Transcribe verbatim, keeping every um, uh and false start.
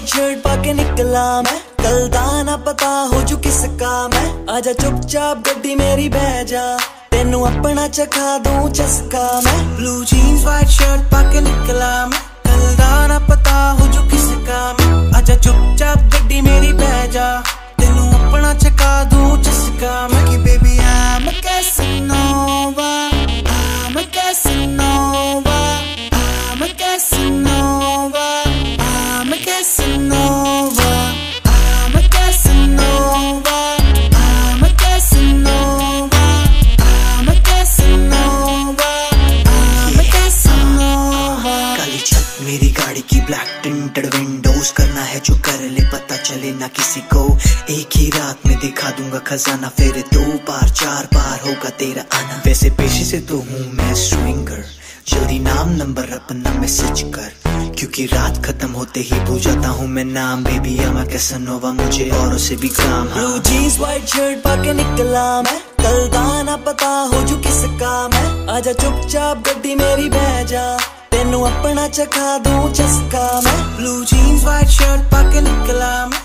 White shirt पाके निकला मैं, कल दा ना पता हो जू किसका मैं। आजा चुपचाप गड्डी मेरी बह जा, तेनू अपना चखा दूं चस्का मैं। ब्लू जीन्स वाइट शर्ट पाके निकला मैं, कल दा ना पता हो जू किसका मैं। आजा चुपचाप गड्डी मेरी बह जा, तेनू अपना चखा दूं चस्का मैं। कि baby I'm a Casanova, I'm a Casanova, I'm a Casanova, I'm a Casanova, I'm a Casanova, I'm a Casanova, I'm a Casanova, I'm a Casanova। काली छत मेरी गाड़ी की ब्लैक टिंटेड विंडोज, करना है जो कर ले पता चले ना किसी को। एक ही रात में दिखा दूंगा खजाना, फिर दो बार चार बार होगा तेरा आना। वैसे पेशे से तो हूँ मैं स्विंगर, जल्दी नाम नंबर अपना मैसेज कर, क्योंकि रात खत्म होते ही भूल जाता हूँ मैं नाम। बेबी I'm a Casanova, मुझे औरों से भी काम। ब्लू जीन्स वाइट शर्ट पाके निकला मैं, कल दा ना पता हो जू किसका मैं। आजा चुपचाप गड्डी मेरी बह जा, तेनू अपना चखा दूं चस्का मैं। ब्लू जीन्स वाइट शर्ट पाके निकला मैं,